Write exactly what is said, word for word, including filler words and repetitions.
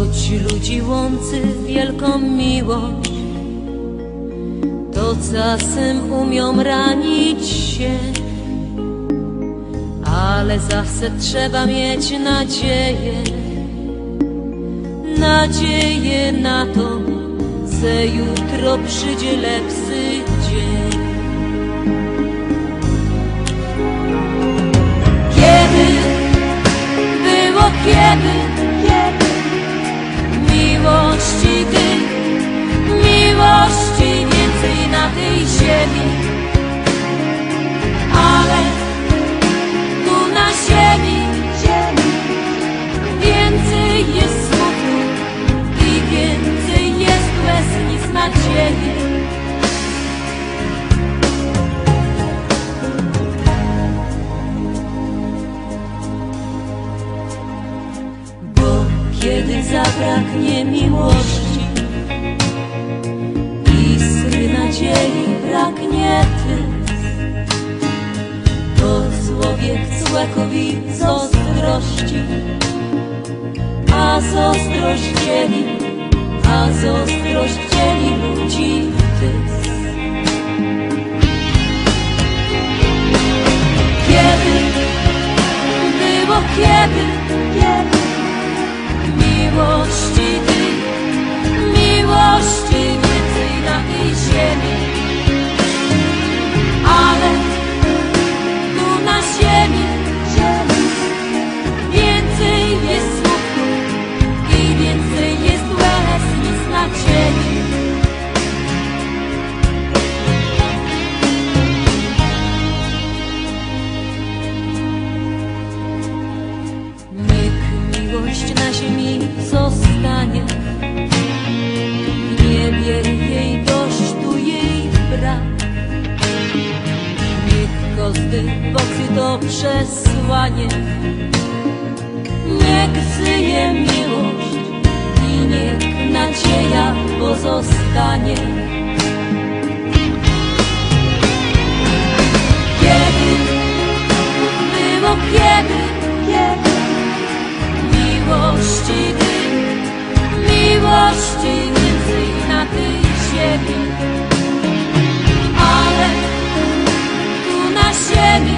Choć ludzi łączy wielką miłość, to czasem umią ranić się, ale zawsze trzeba mieć nadzieję, nadzieję na to, że jutro przyjdzie lepszy dzień. Kiedy było kiedy, miłości ty, miłości więcej na tej ziemi, ale tu na ziemi więcej jest smutku i więcej jest łez niż nadziei. Bo kiedy zabraknie miłości i skry nadziei braknie ty, to człowiek człowiekowi zazdrości, a zazdrość dzieli, a zazdrość dzieli ludzi ty. Kiedy było kiedy, miłości ty, miłości więcej na tej ziemi, ale tu na ziemi więcej jest smutku i więcej jest łez niż nadziei. Niech miłość na ziemi zostanie, w niebie jej dość, tu jej brak. Niech każdy poczy to przesłanie, niech żyje miłość i niech nadzieja pozostanie. Kiedy było kiedy, miłości ty, miłości więcej na tej ziemi, ale tu na ziemi